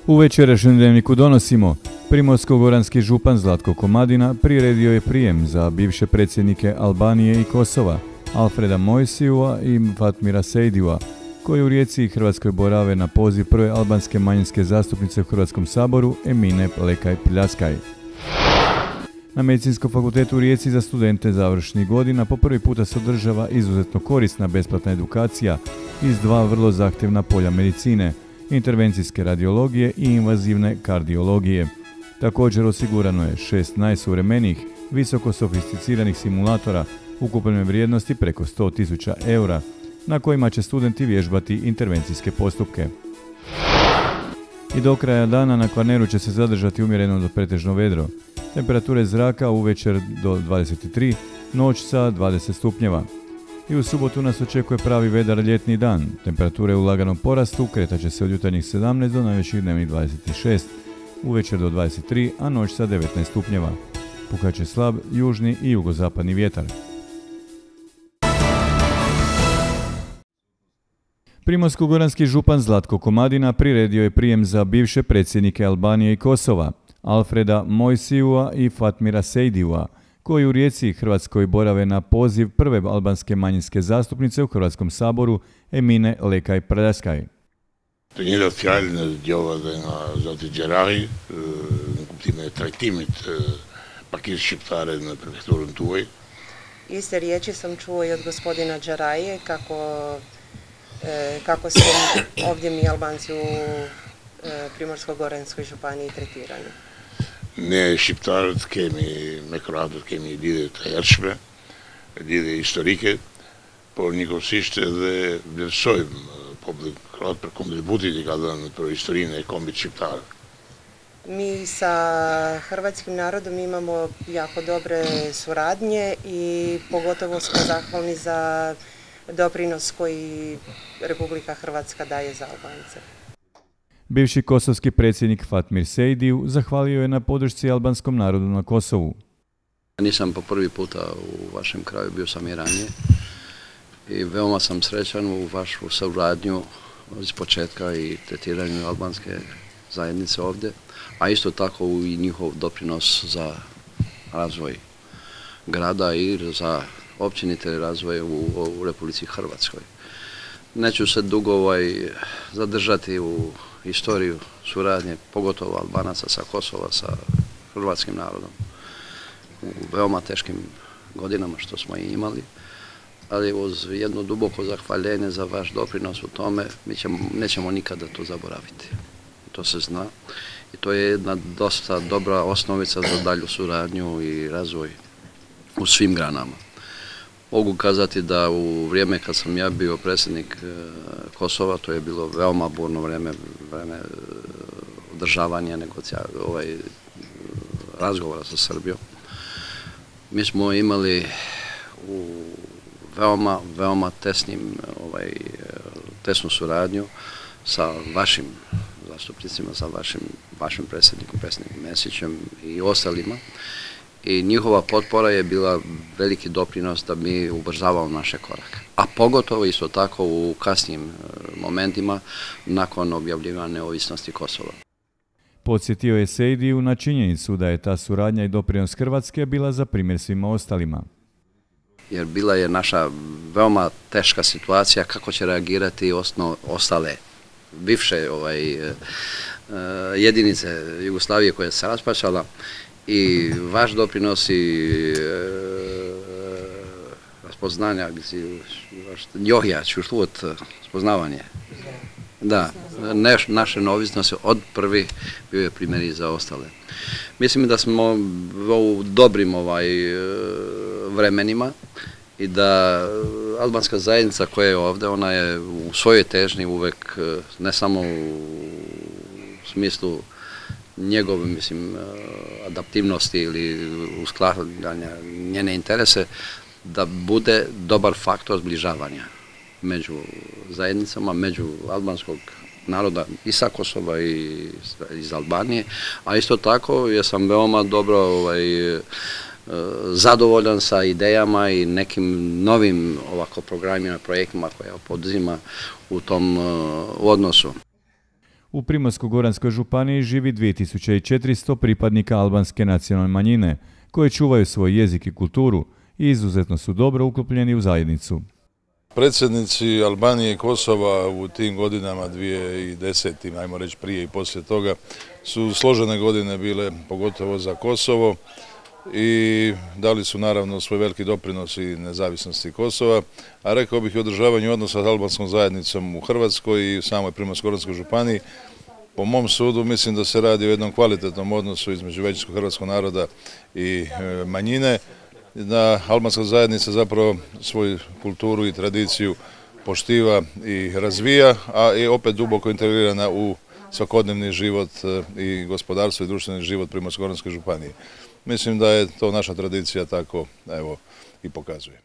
U večerašnjem dnevniku donosimo: primorsko-goranski župan Zlatko Komadina priredio je prijem za bivše predsjednike Albanije i Kosova, Alfreda Mojsijua i Fatmira Sejdijua, koji u Rijeci i Hrvatskoj borave na poziv prve albanske manjinske zastupnice u Hrvatskom saboru Emine Lekaj Prljaskaj. Na Medicinskom fakultetu u Rijeci za studente završnih godina po prvi puta se održava izuzetno korisna besplatna edukacija iz dva vrlo zahtjevna polja medicine, intervencijske radiologije i invazivne kardiologije. Također osigurano je 6 najsuvremenijih, visoko sofisticiranih simulatora ukupne vrijednosti preko 100.000 eura, na kojima će studenti vježbati intervencijske postupke. I do kraja dana na Kvarneru će se zadržati umjereno do pretežno vedro. Temperature zraka uvečer do 23, noć sa 20 stupnjeva. I u subotu nas očekuje pravi vedar ljetni dan. Temperature u laganom porastu kretat će se od jutarnjih 17 do najvećih dnevnih 26, uvečer do 23, a noć sa 19 stupnjeva. Puhat će slab južni i jugozapadni vjetar. Primorsko-goranski župan Zlatko Komadina priredio je prijem za bivše predsjednike Albanije i Kosova, Alfreda Mojsijua i Fatmira Sejdijua, koji u Rijeci i Hrvatskoj borave na poziv prve albanske manjinske zastupnice u Hrvatskom saboru Emine Lekaj Prljaskaj. Të njëjtat fjalë në dëgjova dhe nga zoti Xherari në kuptimin e trajtimit pakisë shqiptare në prefekturën tuaj. Iste riječi sam čuo i od gospodina Xheraje kako su ovdje mi Albanci u Primorsko-goranskoj županiji tretirani. Ne shqiptarët kemi, me kroatët kemi lidhje të hershme, lidhje historike, por njëkohësisht edhe vlerësojmë popullin kroat për kontributin i ka dhënë për historinë e kombit shqiptar. Mi sa hrvatskim narodom imamo jako dobre suradnje i pogotovo smo zahvalni za doprinos koji Republika Hrvatska daje za Albance. Bivši kosovski predsjednik Fatmir Sejdiju zahvalio je na podršci albanskom narodu na Kosovu. Nisam po prvi puta u vašem kraju, bio sam i ranije i veoma sam srećan u vašu suradnju iz početka i tretiranju albanske zajednice ovdje, a isto tako i njihov doprinos za razvoj grada i za općenite razvoj u Republici Hrvatskoj. Neću se dugo zadržati u istoriju suradnje, pogotovo Albanaca sa Kosova, sa hrvatskim narodom, u veoma teškim godinama što smo i imali, ali uz jedno duboko zahvaljenje za vaš doprinos u tome, nećemo nikada to zaboraviti. To se zna i to je jedna dosta dobra osnovica za dalju suradnju i razvoj u svim granama. Mogu kazati da u vrijeme kad sam ja bio predsjednik Kosova, to je bilo veoma burno vrijeme održavanja razgovora sa Srbijom. Mi smo imali u veoma tesnu suradnju sa vašim zastupnicima, sa vašim predsjednikom Mesićem i ostalima. I njihova potpora je bila veliki doprinos da mi ubrzavamo naše korake. A pogotovo isto tako u kasnijim momentima nakon objavljivanja neovisnosti Kosova. Podsjetio je Sejdiju na činjenicu da je ta suradnja i doprinos Hrvatske bila za primjer svima ostalima. Jer bila je naša veoma teška situacija kako će reagirati ostale bivše jedinice Jugoslavije koja se raspačala. I vaš doprinos i raspoznanja, njohja, čuštuvot, spoznavanje. Da, naše neovisnosti od prvi bio je primjer i za ostale. Mislim da smo u dobrim vremenima i da albanska zajednica koja je ovdje, ona je u svojoj težnji uvek, ne samo u smislu njegove, adaptivnosti ili uskladanja njene interese, da bude dobar faktor zbližavanja među zajednicama, među albanskog naroda i sa Kosova i iz Albanije, a isto tako ja sam veoma dobro zadovoljan sa idejama i nekim novim programima, projektima koje poduzima u tom odnosu. U Primorsko-goranskoj županiji živi 2400 pripadnika albanske nacionalne manjine, koje čuvaju svoj jezik i kulturu i izuzetno su dobro uklopljeni u zajednicu. Predsjednici Albanije i Kosova u tim godinama 2010. ajmo reći prije i poslije toga, su složene godine bile, pogotovo za Kosovo, i dali su naravno svoj veliki doprinos i nezavisnosti Kosova, a rekao bih i održavanju odnosa s albanskom zajednicom u Hrvatskoj i u samoj Primorsko-goranskoj županiji. Po mom sudu mislim da se radi o jednom kvalitetnom odnosu između većinskog hrvatskog naroda i manjine, da albanska zajednica zapravo svoju kulturu i tradiciju poštiva i razvija, a je opet duboko integrirana u svakodnevni život i gospodarstvo i društveni život Primorsko-goranske županije. Mislim da je to naša tradicija tako, evo, i pokazuje.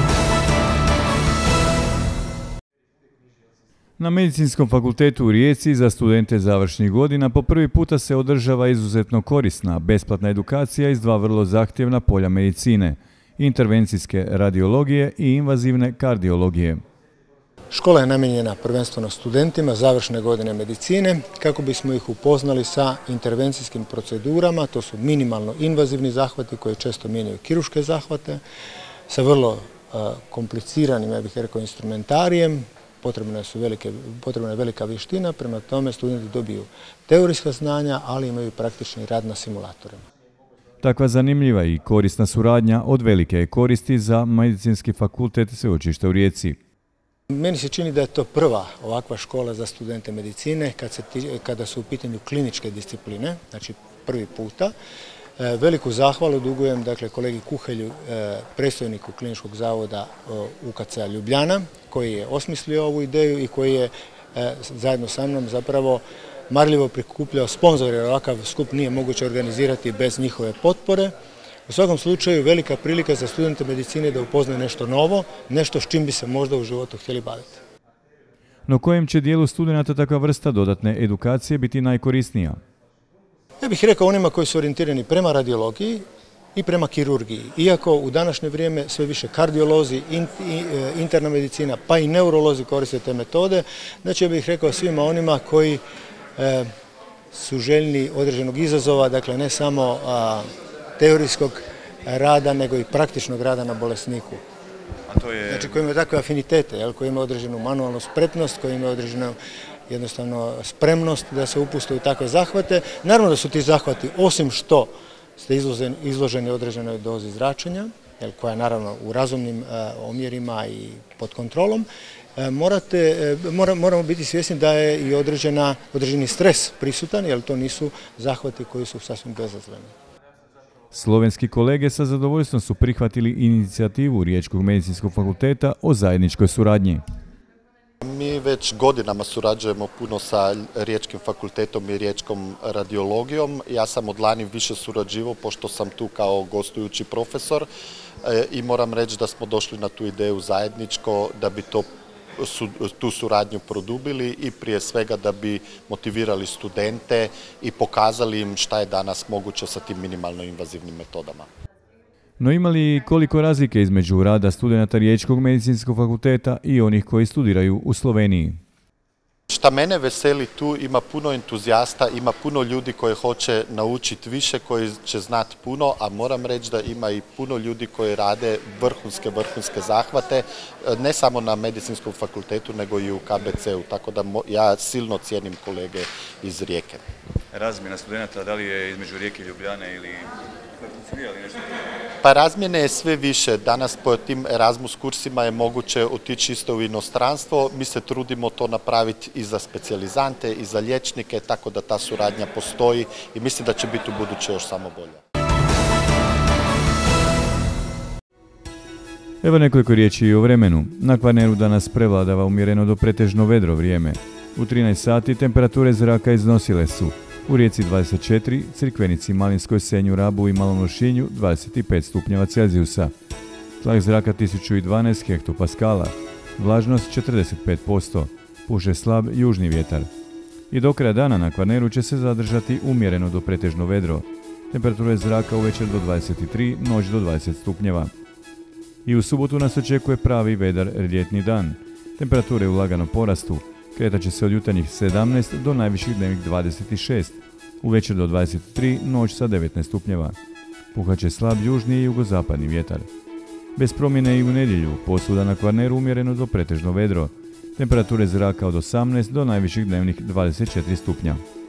Na Medicinskom fakultetu u Rijeci za studente završnih godina po prvi puta se održava izuzetno korisna, besplatna edukacija iz dva vrlo zahtjevna polja medicine, intervencijske radiologije i invazivne kardiologije. Škola je namijenjena prvenstveno studentima završne godine medicine kako bismo ih upoznali sa intervencijskim procedurama, to su minimalno invazivni zahvati koji često mijenjaju kirurške zahvate, sa vrlo kompliciranim, ja bih rekao, instrumentarijem. Potrebna je velika vještina, prema tome studenti dobiju teorijska znanja, ali imaju i praktični rad na simulatorima. Takva zanimljiva i korisna suradnja od velike je koristi za Medicinski fakultet Sveučilišta u Rijeci. Meni se čini da je to prva ovakva škola za studente medicine kada su u pitanju kliničke discipline, znači prvi puta. Veliku zahvalu dugujem kolegi Kuhelju, predstojniku Kliničkog zavoda UKC-a Ljubljana, koji je osmislio ovu ideju i koji je zajedno sa mnom zapravo marljivo prikupljao sponzore, jer ovakav skup nije moguće organizirati bez njihove potpore. U svakom slučaju velika prilika za studente medicine da upoznaju nešto novo, nešto s čim bi se možda u životu htjeli baviti. No kojem će dijelu studenata takva vrsta dodatne edukacije biti najkorisnija? Ja bih rekao onima koji su orijentirani prema radiologiji i prema kirurgiji. Iako u današnje vrijeme sve više kardiolozi, interna medicina pa i neurolozi koriste te metode, znači ja bih rekao svima onima koji su željni određenog izazova, dakle ne samo teorijskog rada, nego i praktičnog rada na bolesniku. Znači koji imaju takve afinitete, koji imaju određenu manualnu spretnost, koji imaju određenu jednostavno spremnost da se upuste u takve zahvate. Naravno da su ti zahvati, osim što ste izloženi određenoj dozi zračenja, koja je naravno u razumnim omjerima i pod kontrolom, moramo biti svjesni da je i određeni stres prisutan, jer to nisu zahvati koji su sasvim bezazleni. Slovenski kolege sa zadovoljstvom su prihvatili inicijativu Riječkog medicinskog fakulteta o zajedničkoj suradnji. Mi već godinama surađujemo puno sa Riječkim fakultetom i Riječkom radiologijom. Ja sam od lani više surađivao pošto sam tu kao gostujući profesor i moram reći da smo došli na tu ideju zajedničko da bi tu suradnju produbili i prije svega da bi motivirali studente i pokazali im šta je danas moguće sa tim minimalno invazivnim metodama. No ima li koliko razlike između rada studenata Riječkog medicinskog fakulteta i onih koji studiraju u Sloveniji? Šta mene veseli tu, ima puno entuzijasta, ima puno ljudi koji hoće naučiti više, koji će znati puno, a moram reći da ima i puno ljudi koji rade vrhunske zahvate, ne samo na Medicinskom fakultetu, nego i u KBC-u, tako da ja silno cijenim kolege iz Rijeke. Razmjena studenta, da li je između Rijeke i Ljubljane ili... Pa razmjene je sve više. Danas po tim Erasmus kursima je moguće otići isto u inostranstvo. Mi se trudimo to napraviti i za specijalizante i za liječnike, tako da ta suradnja postoji i mislim da će biti u buduće još samo bolja. Evo nekoliko riječi i o vremenu. Na Kvarneru danas prevladava umjereno do pretežno vedro vrijeme. U 13 sati temperature zraka iznosile su u Rijeci 24, Crikvenici, Malinskoj, Senju, Rabu i Malom Lošinju 25 stupnjeva Celzijusa. Tlak zraka 1012 hektopaskala, vlažnost 45%, puše slab južni vjetar. I do kraja dana na Kvarneru će se zadržati umjereno do pretežno vedro. Temperature zraka uvečer do 23, noć do 20 stupnjeva. I u subotu nas očekuje pravi vedar ljetni dan. Temperature u laganom porastu. Kretat će se od jutarnjih 17 do najviših dnevnih 26. Uvečer do 23, noć sa 19 stupnjeva. Puhat će slab južni i jugozapadni vjetar. Bez promjene i u nedjelju, posvuda na Kvarneru umjereno do pretežno vedro. Temperature zraka od 18 do najviših dnevnih 24 stupnja.